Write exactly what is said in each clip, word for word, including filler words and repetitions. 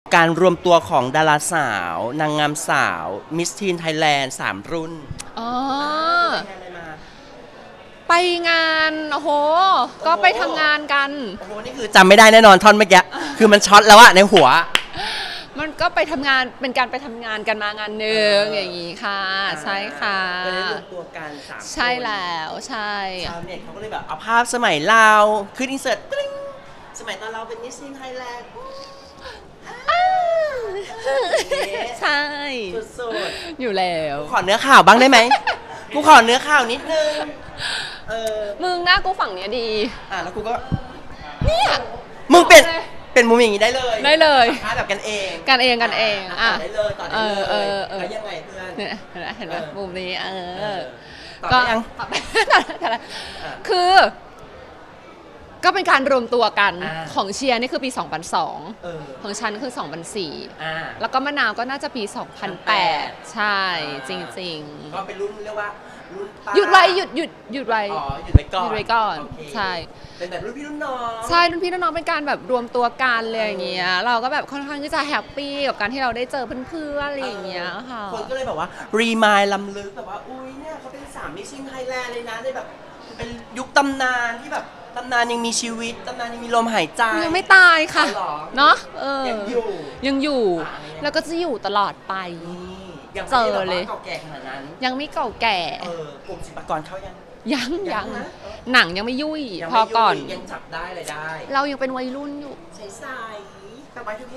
การรวมตัวของดาราสาวนางงามสาวมิสทีนไทยแลนด์สามรุ่นอ๋อไปงานโอ้โหก็ไปทำงานกันโอ้โหนี่คือจำไม่ได้แน่นอนท่อนเมื่อกี้คือมันช็อตแล้วอะในหัวมันก็ไปทำงานเป็นการไปทำงานกันมางานหนึ่งอย่างนี้ค่ะใช่ค่ะก็ได้รวมตัวกันสามคนใช่แล้วใช่ชาวเน็ตเขาก็เลยแบบเอาภาพสมัยเราคืออินเสิร์ตกริ๊งสมัยตอนเราเป็นมิสทีนไทยแลนด์ใช่สุดๆอยู่แล้วขอเนื้อข่าวบ้างได้ไหมกูขอเนื้อข่าวนิดนึงเออมึงหน้ากูฝั่งเนี้ยดีอ่ะแล้วกูก็เนี่ยมึงเป็นเป็นมุมอย่างนี้ได้เลยได้เลยแบบกันเองกันเองกันเองอ่ะได้เลยต่อได้เลยแล้วยังไงเพื่อนเห็นไหมเห็นไหมมุมนี้เออก็ยังคือก็เป็นการรวมตัวกันของเชียร์นี่คือปี สองพันสอง ของฉันคือ สองพันสี่ แล้วก็มะนาวก็น่าจะปี สองพันแปด ใช่จริงๆก็เป็นรุ่นเรียกว่ารุ่นหยุดไว้หยุดหยุดหยุดไว้อ๋อหยุดไว้ก่อนหยุดไว้ก่อนใช่เป็นแบบรุ่นพี่รุ่นน้องใช่รุ่นพี่รุ่นน้องเป็นการแบบรวมตัวกันเลยอย่างเงี้ยเราก็แบบค่อนข้างที่จะแฮปปี้กับการที่เราได้เจอเพื่อนๆอะไรอย่างเงี้ยค่ะคนก็เลยแบบว่ารีมายลำลึกแบบว่าอุ้ยเนี่ยเขาเป็นสามมิสซิ่งไทยแลนด์เลยนะในแบบเป็นยุคตำนานที่แบบตำนานยังมีชีวิตตำนานยังมีลมหายใจยังไม่ตายค่ะเนาะเออยังอยู่ยังอยู่แล้วก็จะอยู่ตลอดไปเจอเลยเก่าแก่ขนาดนั้นยังไม่เก่าแก่เออกลุ่มศิลปากรเขายังยังยังหนังยังไม่ยุ่ยพอก่อนยังจับได้เลยได้เรายังเป็นวัยรุ่นอยู่ใส่ใส่สบายทุกเพ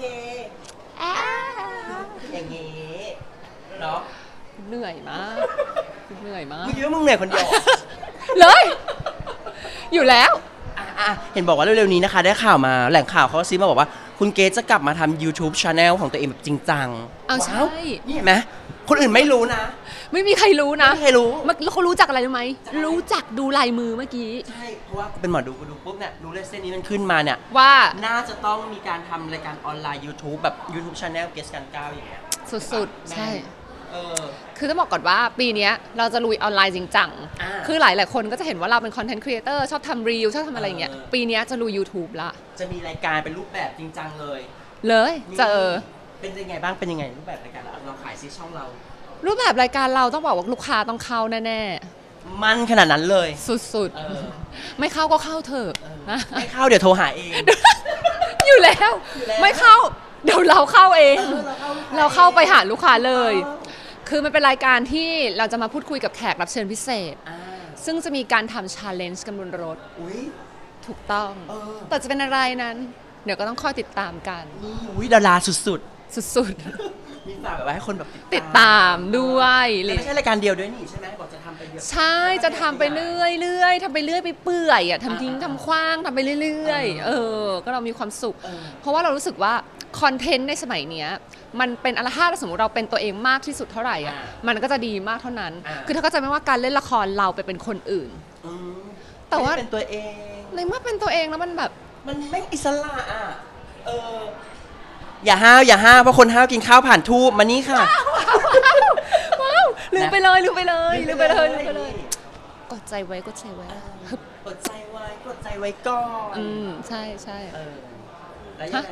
อย่างงี้เนาะเหนื่อยมากเหนื่อยมากมึงคิดว่ามึงเหนื่อยคนเดียวเลยอยู่แล้วเห็นบอกว่าเร็วๆนี้นะคะได้ข่าวมาแหล่งข่าวเขาซิมาบอกว่าคุณเกรซจะกลับมาทำ YouTube Channel ของตัวเองแบบจริงจังเอาใช่นี่เห็นไหมคนอื่นไม่รู้นะไม่มีใครรู้นะไม่มีใครรู้เขารู้จักอะไรรู้ไหมรู้จักดูลายมือเมื่อกี้ใช่เพราะว่าเป็นหมอดูกูดูปุ๊บเนี่ยรู้เลยเส้นนี้มันขึ้นมาเนี่ยว่าน่าจะต้องมีการทำรายการออนไลน์ YouTube แบบ YouTube Channel เกรซกันก้าวอย่างเงี้ยสุดๆใช่คือต้องบอกก่อนว่าปีนี้เราจะลุยออนไลน์จริงจังคือหลายหลายคนก็จะเห็นว่าเราเป็นคอนเทนต์ครีเอเตอร์ชอบทำรีลชอบทำอะไรอย่างเงี้ยปีนี้จะลุย YouTube ละจะมีรายการเป็นรูปแบบจริงจังเลยเลยเจอเป็นยังไงบ้างเป็นยังไงรูปแบบรายการเราขายซิช่องเรารูปแบบรายการเราต้องบอกว่าลูกค้าต้องเข้าแน่ๆมันขนาดนั้นเลยสุดๆไม่เข้าก็เข้าเถอะนะไม่เข้าเดี๋ยวโทรหาเองอยู่แล้วไม่เข้าเดี๋ยวเราเข้าเองเราเข้าไปหาลูกค้าเลยคือมันเป็นรายการที่เราจะมาพูดคุยกับแขกรับเชิญพิเศษซึ่งจะมีการทำ challenge กันบนรถถูกต้องแต่จะเป็นอะไรนั้นเดี๋ยวก็ต้องคอยติดตามกันอุ้ยดาราสุดๆสุดๆมีฝากแบบว่าให้คนแบบติดตามด้วยไม่ใช่รายการเดียวด้วยนี่ใช่ไหมบอกจะทำไปเยอะใช่จะทำไปเรื่อยเรื่อยทำไปเรื่อยไปเปื่อยอ่ะทำทิ้งทำคว้างทำไปเรื่อยๆเออก็เรามีความสุขเพราะว่าเรารู้สึกว่าคอนเทนต์ในสมัยเนี้ยมันเป็นอะไรถ้าสมมติเราเป็นตัวเองมากที่สุดเท่าไหร่อ่ะมันก็จะดีมากเท่านั้นคือถ้าก็จะไม่ว่าการเล่นละครเราไปเป็นคนอื่นแต่ว่าเป็นตัวเองในเมื่อเป็นตัวเองแล้วมันแบบมันไม่อิสระอ่ะเอออย่าห้าวอย่าห้าวเพราะคนห้าวกินข้าวผ่านทูบมานี่ค่ะว้าวลืมไปเลยลืมไปเลยลืมไปเลยลืมไปเลยกดใจไว้กดใจไว้กดใจไว้กดใจไว้ก่อนอืมใช่ใช่เออแล้วยังไง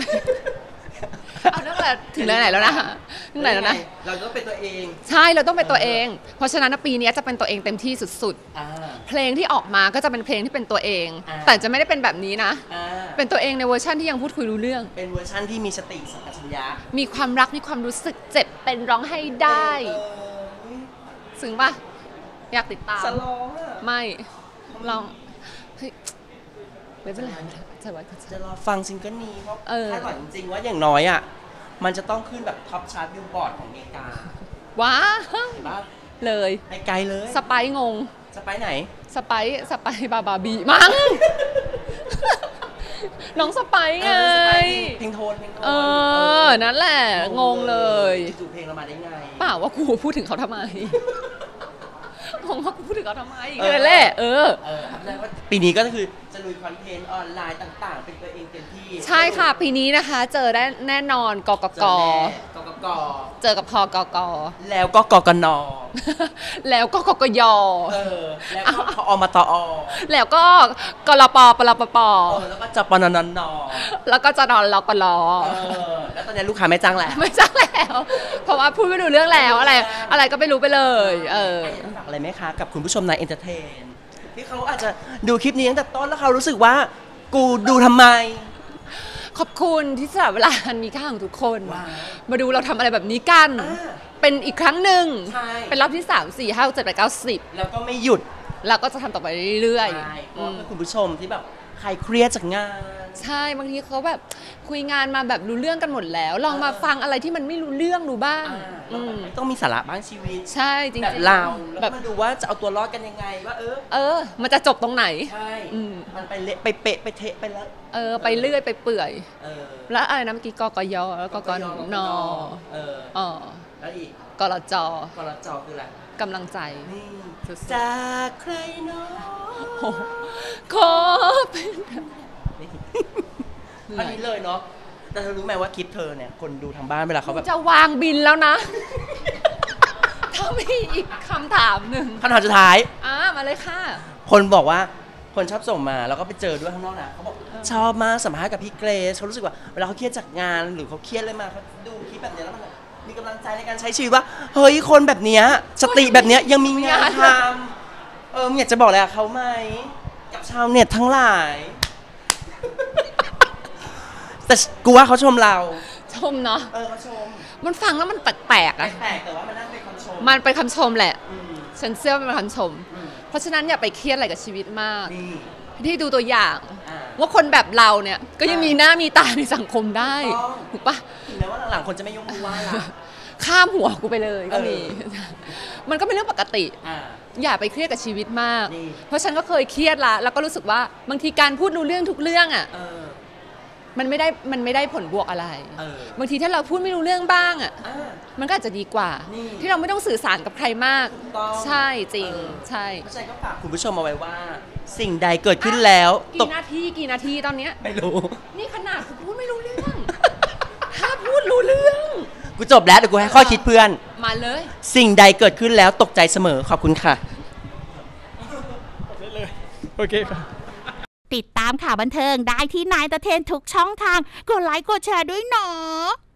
เอาตั้งแต่ถึงไหนแล้วนะถึงไหนแล้วนะเราต้องเป็นตัวเองใช่เราต้องเป็นตัวเองเพราะฉะนั้นปีนี้จะเป็นตัวเองเต็มที่สุดๆเพลงที่ออกมาก็จะเป็นเพลงที่เป็นตัวเองแต่จะไม่ได้เป็นแบบนี้นะเป็นตัวเองในเวอร์ชันที่ยังพูดคุยรู้เรื่องเป็นเวอร์ชันที่มีสติสัมปชัญญะมีความรักมีความรู้สึกเจ็บเป็นร้องให้ได้ซึ้งปะอยากติดตามสลองไม่ลองเฮ้ยไม่เป็นไรจะรอฟังซิงเกิลนี้เพราะคาดหวังจริงๆว่าอย่างน้อยอ่ะมันจะต้องขึ้นแบบท็อปชาร์ตบิลบอร์ดของอเมริกาว้าเลยไปไกลเลยสไปงงสไปไหนสไปสไปบาบาบีมั้งน้องสไปไงเพลงโทนเพลงโทนเออนั่นแหละงงเลยจู่เพลงเรามาได้ไงเปล่าว่ากูพูดถึงเขาทำไมงงว่ากูพูดถึงเขาทำไมกันแหละเออปีนี้ก็คือจะลุยคอนเทนต์ออนไลน์ต่างๆเป็นตัวเองเต็มที่ใช่ค่ะปีนี้นะคะเจอได้แน่นอนกกกกกกกเจอกับพกกแล้วก็กกนแล้วก็กกยเออแล้วก็พอมตอแล้วก็กลปปลปปเออแล้วก็จปนนนแล้วก็จะนอนรกลเออแล้วตอนนี้ลูกค้าไม่จ้างแล้วไม่จ้างแล้ว เพราะว่าพูดไม่รู้เรื่องแล้วอะไร อะไรก็ไม่รู้ไปเลย เออฝากอะไรไหมคะกับคุณผู้ชมในเอนเตอร์เทนที่เขาอาจจะดูคลิปนี้ตั้งแต่ต้นแล้วเขารู้สึกว่ากูดูทำไมขอบคุณที่สละเวลาอันมีค่าของทุกคนว้าวมาดูเราทำอะไรแบบนี้กันอ่าเป็นอีกครั้งหนึ่งใช่เป็นรอบที่สาม สี่ ห้า หก เจ็ด แปด เก้า สิบแล้วก็ไม่หยุดเราก็จะทำต่อไปเรื่อยใช่เพๆอืราะมว่าคุณผู้ชมที่แบบใครเครียดจากงานใช่บางทีเขาแบบคุยงานมาแบบรู้เรื่องกันหมดแล้ว ลองมาฟังอะไรที่มันไม่รู้เรื่องดูบ้างอ่าอืมต้องมีสาระบ้างชีวิตใช่จริงแบบๆเราแล้วแบก็บมาดูว่าจะเอาตัวรอดกันยังไงว่าเออเออ มันจะจบตรงไหนใช่อืมมันไปเละไปเปะไปเทะไปแล้วเออ ไปเรื่อยไปเปื่อยเออแล้วอะไรนะเมื่อกี้กกยแล้วกกนนเอออ๋อแล้วอีกกลจกรจคืออะไรกำลังใจนี่สุดๆจากใครเนาะโอ้ขอเป็นนี่อันนี้เลยเนาะแต่เธอรู้ไหมว่าคลิปเธอเนี่ยคนดูทางบ้านเวลาเขาแบบจะวางบินแล้วนะ ถ้ามีอีกคำถามหนึ่งคำถามสุดท้ายอ่ามาเลยค่ะคนบอกว่าคนชอบส่งมาแล้วก็ไปเจอด้วยข้างนอกนะเขาบอกชอบมากสัมภาษณ์กับพี่เกรซเขารู้สึกว่าเวลาเขาเครียดจากงานหรือเขาเครียดอะไรมาเขาดูคลิปแบบเนี้ยแล้วมันแบบมีกำลังใจในการใช้ชีวิตว่าเฮ้ยคนแบบเนี้ยสติแบบเนี้ยยังมีงานทำเออมึงอยากจะบอกอะไรกับเขาไหมกับชาวเน็ตทั้งหลาย แต่กูว่าเขาชมเราชมเนาะเออเขาชมมันฟังแล้วมันแปลกๆแปอะลกๆแต่ว่ามันน่าเป็นคำชมมันเป็นคำชมแหละอืมฉันเชื่อว่ามันเป็นคำชมอืมเพราะฉะนั้นอย่าไปเครียดอะไรกับชีวิตมากนี่ที่ดูตัวอย่างอ่าว่าคนแบบเราเนี่ยก็ยังอ่ามีมีหน้ามีตาในสังคมได้ต้องถูกปะถึงแม้ว่าหลังๆคนจะไม่ยกมือไหว้ละข้ามหัวกูไปเลยก็มีเอมันก็เป็นเรื่องปกติอ่าอย่าไปเครียดกับชีวิตมากนี่เพราะฉันก็เคยเครียดละแล้วก็รู้สึกว่าบางทีการพูดรู้เรื่องทุกเรื่องอ่ะเออมันไม่ได้มันไม่ได้ผลบวกอะไรเออบางทีถ้าเราพูดไม่รู้เรื่องบ้างอ่ะอ่ามันก็อาจจะดีกว่านี่ที่เราไม่ต้องสื่อสารกับใครมากถูกต้องใช่จริงเออใช่เพราะฉะนั้นก็ฝากคุณผู้ชมเอาไว้ว่า สิ่งใดเกิดขึ้นแล้วตกกี่นาทีกี่นาทีตอนเนี้ยไม่รู้นี่ขนาดกูพูดไม่รู้เรื่อง ถ้าพูดรู้เรื่องกูจบแล้วเดี๋ยวกูให้ข้อคิดเพื่อนมาเลยสิ่งใดเกิดขึ้นแล้วตกใจเสมอขอบคุณค่ะโอเคค่ะติดตามข่าวบันเทิงได้ที่นายตะเทนทุกช่องทาง กดไลค์กดแชร์ด้วยเนาะ